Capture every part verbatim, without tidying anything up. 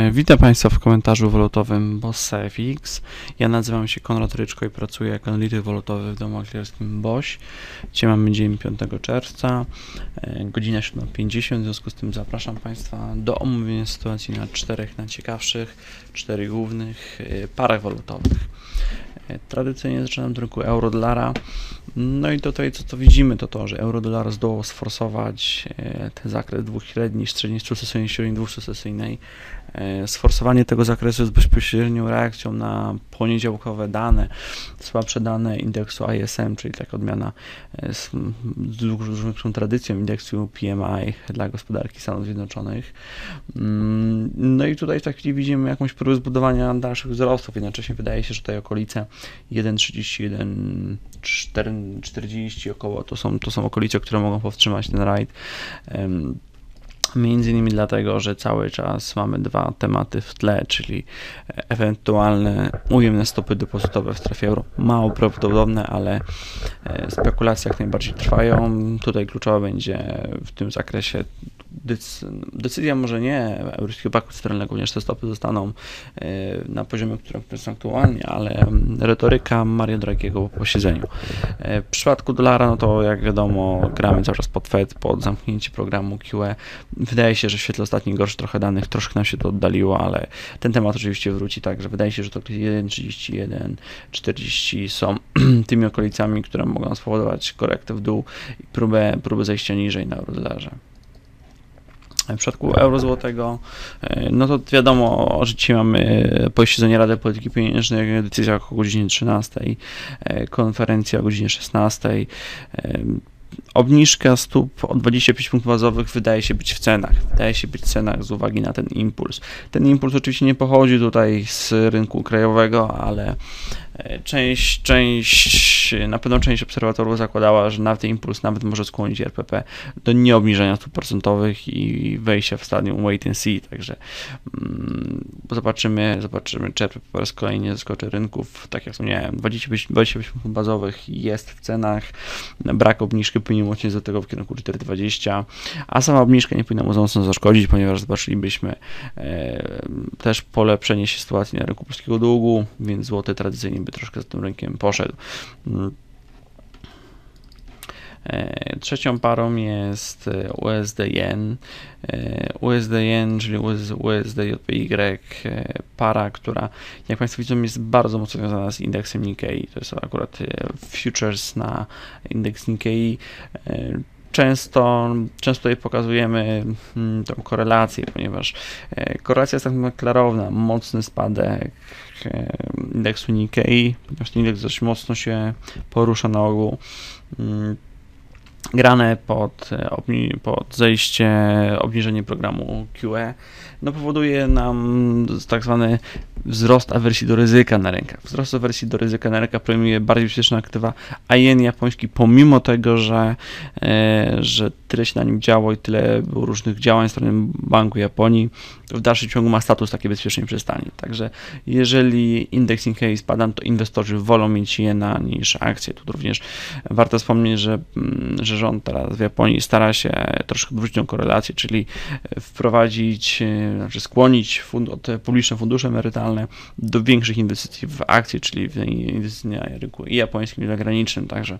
Witam Państwa w komentarzu walutowym Bossa F X. Ja nazywam się Konrad Ryczko i pracuję jako analityk walutowy w domu maklerskim Boś. Dzisiaj mamy dzień piątego czerwca, godzina siódma pięćdziesiąt, w związku z tym zapraszam Państwa do omówienia sytuacji na czterech najciekawszych, czterech głównych parach walutowych. Tradycyjnie zaczynam od rynku euro-dolara. No i tutaj co to widzimy, to to, że euro-dolar zdołał sforsować ten zakres dwóch średnich, średniej secesyjnej, średniej dwusecesyjnej. Sforsowanie tego zakresu jest bezpośrednią reakcją na poniedziałkowe dane, słabsze dane indeksu I S M, czyli taka odmiana z dużą tradycją indeksu P M I dla gospodarki Stanów Zjednoczonych. No i tutaj w tej chwili widzimy jakąś próbę zbudowania dalszych wzrostów, jednocześnie wydaje się, że tutaj okolice jeden trzydzieści jeden, cztery czterdzieści około to są, to są okolice, które mogą powstrzymać ten rajd. Między innymi dlatego, że cały czas mamy dwa tematy w tle, czyli ewentualne ujemne stopy depozytowe w strefie euro. Mało prawdopodobne, ale spekulacje jak najbardziej trwają. Tutaj kluczowa będzie w tym zakresie decyzja, może nie Europejskiego Banku Centralnego, ponieważ te stopy zostaną na poziomie, którym są aktualnie, ale retoryka Mario Draghiego po posiedzeniu. W przypadku dolara, no to jak wiadomo, gramy cały czas pod Fed, pod zamknięcie programu Q E. Wydaje się, że w świetle ostatnich gorszych trochę danych troszkę nam się to oddaliło, ale ten temat oczywiście wróci, także wydaje się, że to jeden trzydzieści jeden, czterdzieści są tymi okolicami, które mogą spowodować korektę w dół i próbę, próbę zejścia niżej na eurodolarze. W przypadku euro złotego, no to wiadomo, że dzisiaj mamy posiedzenie Rady Polityki Pieniężnej, decyzja o godzinie trzynastej, konferencja o godzinie szesnastej. Obniżka stóp o dwadzieścia pięć punktów bazowych wydaje się być w cenach, wydaje się być w cenach z uwagi na ten impuls. Ten impuls oczywiście nie pochodzi tutaj z rynku krajowego, ale część, część, na pewno część obserwatorów zakładała, że nawet ten impuls nawet może skłonić R P P do nieobniżenia stóp procentowych i wejścia w stadium wait and see, także mm, zobaczymy, zobaczymy, czy R P P po raz kolejny zaskoczy rynków. Tak jak wspomniałem, dwadzieścia pięć punktów bazowych jest w cenach, brak obniżki powinien mocniej do tego w kierunku cztery dwadzieścia, a sama obniżka nie powinna mu mocno zaszkodzić, ponieważ zobaczylibyśmy e, też polepszenie się sytuacji na rynku polskiego długu, więc złoty tradycyjnie by troszkę za tym rynkiem poszedł. E, trzecią parą jest U S D Yen. E, U S D Yen, czyli U S D J P Y, e, para, która jak Państwo widzą jest bardzo mocno związana z indeksem Nikkei. To jest akurat futures na indeks Nikkei. E, Często, często tutaj pokazujemy hmm, tą korelację, ponieważ e, korelacja jest tak klarowna, mocny spadek e, indeksu Nikkei, ponieważ ten indeks dość mocno się porusza na ogół. Hmm, grane pod, pod zejście, obniżenie programu Q E, no powoduje nam tak zwany wzrost awersji do ryzyka na rynkach. Wzrost awersji do ryzyka na rynkach premiuje bardziej bezpieczne aktywa, a jen japoński, pomimo tego, że, e, że tyle się na nim działo i tyle było różnych działań ze strony Banku Japonii, w dalszym ciągu ma status takiej bezpiecznej przystani. Także jeżeli indeks Nikkei spada, to inwestorzy wolą mieć jena niż akcje. Tu również warto wspomnieć, że, że rząd teraz w Japonii stara się troszkę wrócić tą korelację, czyli wprowadzić, znaczy skłonić fund, te publiczne fundusze emerytalne do większych inwestycji w akcje, czyli w inwestycji na rynku i japońskim, i zagranicznym, także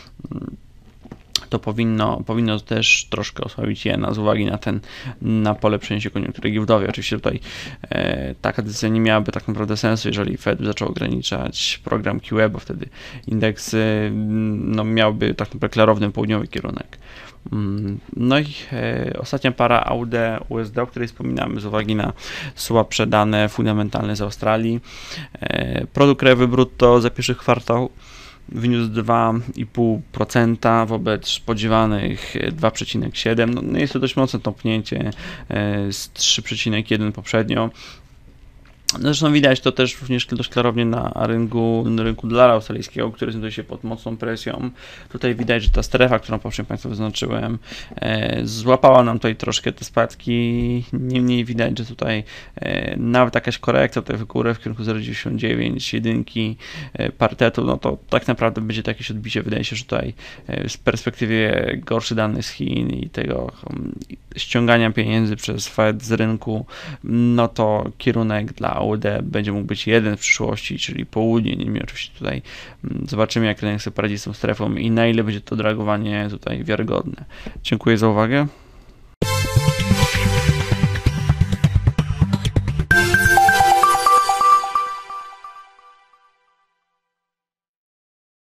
to powinno, powinno też troszkę osłabić jena z uwagi na ten, na polepszenie się koniunktury giełdowej. Oczywiście tutaj e, taka decyzja nie miałaby tak naprawdę sensu, jeżeli Fed zaczął ograniczać program Q E, bo wtedy indeks e, no, miałby tak naprawdę klarowny południowy kierunek. No i e, ostatnia para A U D U S D, o której wspominamy z uwagi na słabsze dane fundamentalne z Australii. E, produkt krajowy brutto za pierwszy kwartał wyniósł dwa i pół procent wobec spodziewanych dwa przecinek siedem procent. No jest to dość mocne tąpnięcie z trzy przecinek jeden procent poprzednio. Zresztą widać to też również dość klarownie na rynku, na rynku dolara australijskiego, który znajduje się pod mocną presją. Tutaj widać, że ta strefa, którą poprzednio Państwu wyznaczyłem, e, złapała nam tutaj troszkę te spadki. Niemniej widać, że tutaj e, nawet jakaś korekta tutaj w górę w kierunku zero przecinek dziewięćdziesiąt dziewięć, jedynki e, parytetu, no to tak naprawdę będzie to jakieś odbicie. Wydaje się, że tutaj e, w perspektywie gorszy dany z Chin i tego um, ściągania pieniędzy przez Fed z rynku, no to kierunek dla A U D będzie mógł być jeden w przyszłości, czyli południe. Niemniej oczywiście tutaj zobaczymy, jak rynek sobie poradzi z tą strefą i na ile będzie to dragowanie tutaj wiarygodne. Dziękuję za uwagę.